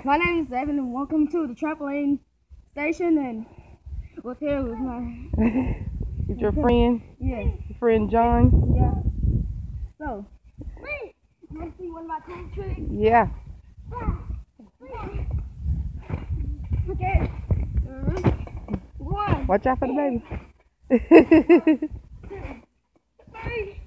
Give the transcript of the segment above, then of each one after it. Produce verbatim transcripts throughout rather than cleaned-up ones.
My name is Evan and welcome to the trampoline station, and with here with my with your friend? Yeah. Your friend John? Yeah. So, you want to see one of my cool tricks? Yeah. Okay. Uh, one. Watch out for the baby. Three.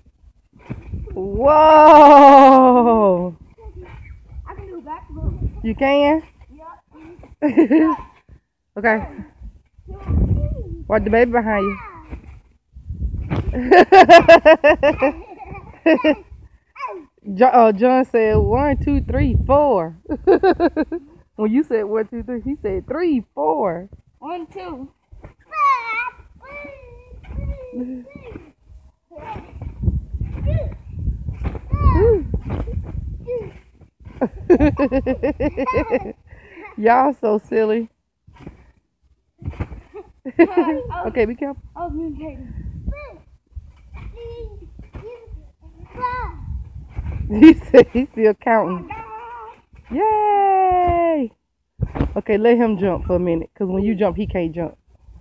Whoa! I can do a backflip. You can? Yeah. Okay. Watch the baby behind you. John, uh, John said one, two, three, four. When you said one, two, three, he said three, four. One, two. Y'all so silly. Okay, be careful. I was communicating. He said he's still counting. Yay! Okay, let him jump for a minute, because when you jump, he can't jump.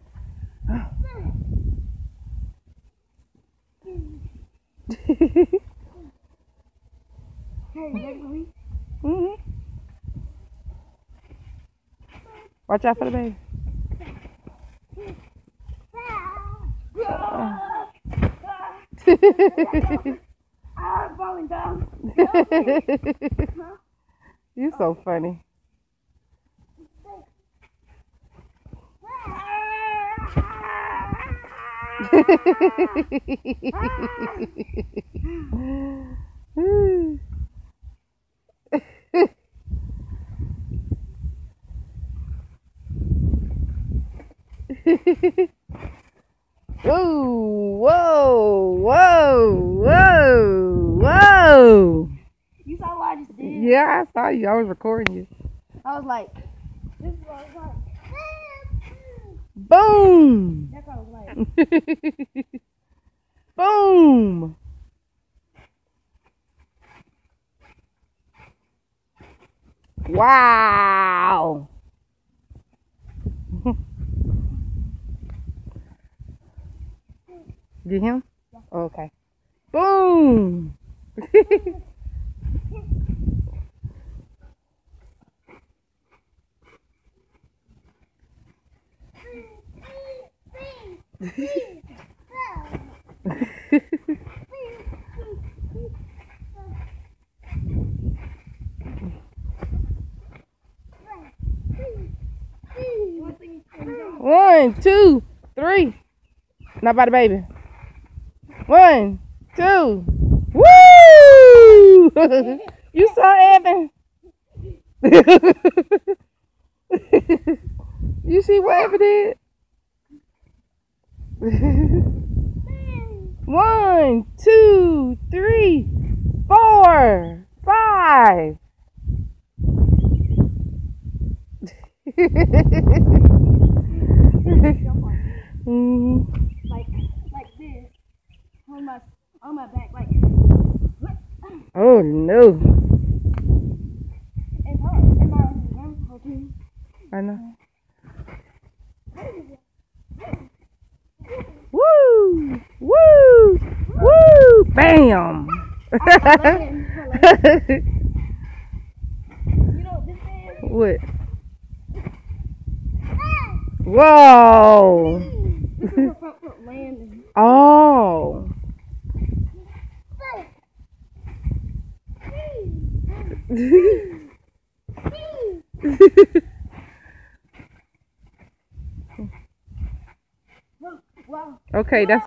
Mm-hmm. Watch out for the baby. I'm falling down. You're so funny. Ooh, whoa, whoa, whoa, whoa. You saw what I just did? Yeah, I saw you. I was recording you. I was like, this is what I was like. Boom. That's what I was like. Boom. Wow. Get him? Yeah. Oh, okay. Boom. One, two, three. Not by the baby. One, two. Woo! You saw Evan? You see what Evan did? One, two, three, four, five. Mm-hmm. Like, like this, on my, on my back, like. Oh no! It's hard. And my arms hard too. I know. Woo! Woo! Woo! Bam! You know what this is? What? Whoa! This is a front foot landing. Oh! Wow. Okay, that's